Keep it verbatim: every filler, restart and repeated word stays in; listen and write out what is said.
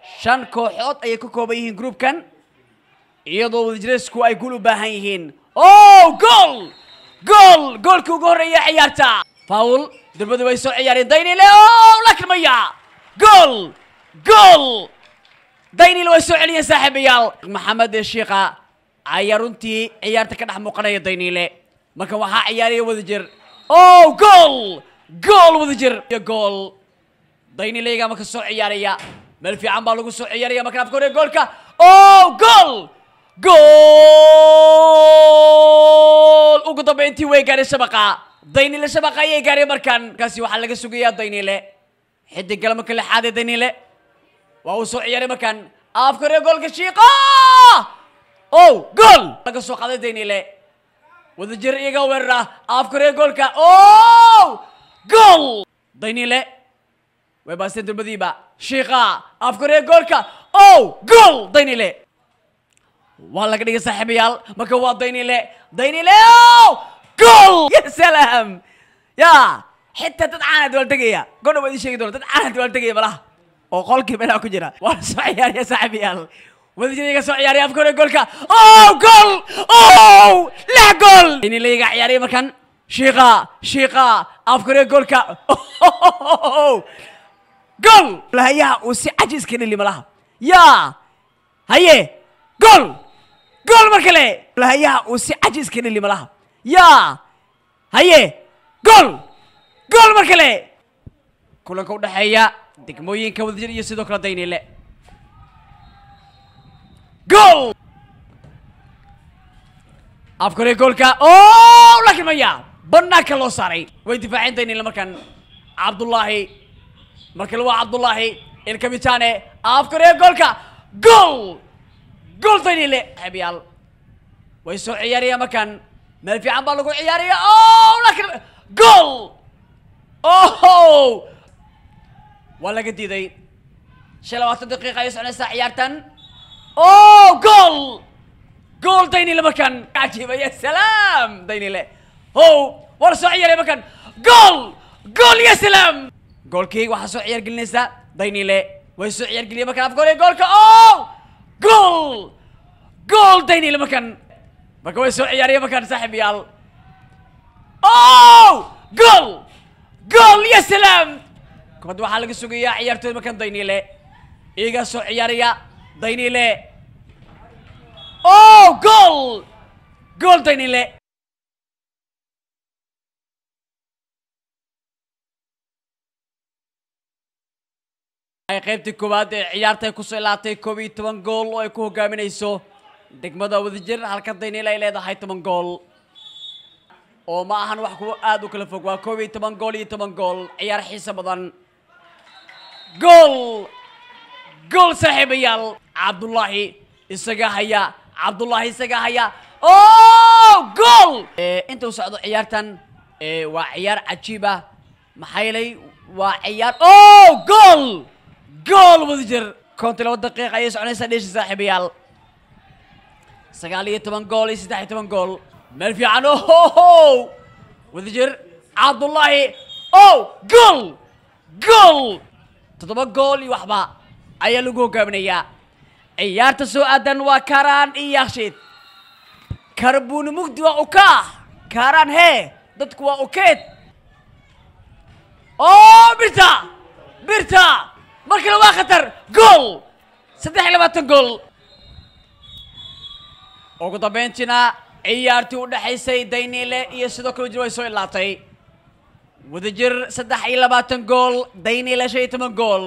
shan kooxood ayay ku kooban yihiin groupkan iyadoo wadajirku ay guul u baahan yihiin oh goal goal goolkii ugu horeeyay ciyaarta foul darbadu way soo ciyaareen daynile oh laakiin maya goal goal daynile way soo celiyeen saaxiibayaal maxamed sheekha ayaa runtii ciyaarta ka dhex muuqanaya daynile marka waxaa ciyaaraya wadajir oh goal goal wadajir iyo goal daynile iga marka soo ciyaaraya meel fiican baa lagu soo ciyaaraya marka afka hore goolka oh goal goal ugu dambeyntii way gaareen shabaqa daynile shabaqa ayay gaareen markan kaasi waxaa laga sugayaa daynile xidig galma kala xaaday daynile waa uu soo ciyaaray markan afka hore goolka shiiqa oh goal laga soo qaaday daynile wadajir iga weerara afka hore goolka oh goal daynile way baasteen darbadiiba shiiqa afka hore goolka oh goal daynile waa laga dhigay saaxiibayaal marka waa daynile daynile oh goal ya salaam ya xitaa dad caanad wal tagaya goor wadi sheegi doona dad caanad wal tagaya malaha oo qolkii meelaha ku jira waa soo ciyaaraya saaxiibayaal wadajiriga soo ciyaaraya afka hore goolka oh goal oh la goal daynile iga ciyaaraya markan shiiqa shiiqa afka hore goolka oh goal lahayaha uu si cajiis ka dhili malaha ya haye goal goal markale lahayaha uu si cajiis ka dhili malaha ya haye goal goal markale kulanka u dhaxeeya degmooyinka wadajir iyo sidoo kale daynile goal afka hore goolka oh laakiin maya banaanka loo saaray way difaaceen daynile markan cabdullaahi markale waa cabdullaahi ilkabitaane afka hore goolka goal goal daynile xabiyaal way soo ciyaaraya markan meel fiican baa lagu ciyaaraya oh laakiin goal oh waa laga diiday shan labaatan daqiiqa ay soconaysaa ciyaartan oh goal goal daynile markan cajiiba ya salaam daynile oh waa la soo ciyaaraya markan goal goal ya salaam goolkii waxaa soo ciyaar gelinaysa daynile way soo ciyaar geliyay markan afka hore goolka oh goal goal daynile markan marka way soo ciyaaraya markan saaxiibayaal oh goal goal ya salaam kubadda waxaa laga sugayaa ciyaartooy markan daynile iyagaa soo ciyaaraya daynile oh goal goal daynile ay qaybtii koowaad ee ciyaarta ay kusoo ilaatay koob iyo toban gool oo ay ku hogaaminayso degmada wadajir halka daynile ay leedahay toban gool oo ma ahan wax kuwa aad u kala fog waa koob iyo toban gool iyo toban gool ciyaar xiiso badan gool gool saaxiibayaal cabdullaahi isaga haya cabdullaahi isaga haya oh gool inta u socdo ciyaartan waa ciyaar cajiib ah maxaa yeelay waa ciyaar oh gool gool wadajir konton laba daqiiqa ayay soconaysaa dheesha saaxiibayaal sagaal iyo toban gool iyo saddex iyo toban gool meel fiican oh wadajir cabdullaahi oh gool gool toddoba gool iyo waxba ayaa lagu hogaaminayaa ciyaarta soo aadan waa karaan iyo yakshiid karbuun mugdi waa ukaa karaan hee dadku waa ukeed oh birta birta markale waa khatar gool saddex iyo labaatan gool ugu dambeyntiina ciyaartii u dhaxaysay daynile iyo sidoo kale wadajir way soo ilaatay wadajir saddex iyo labaatan gool daynile shan iyo toban gool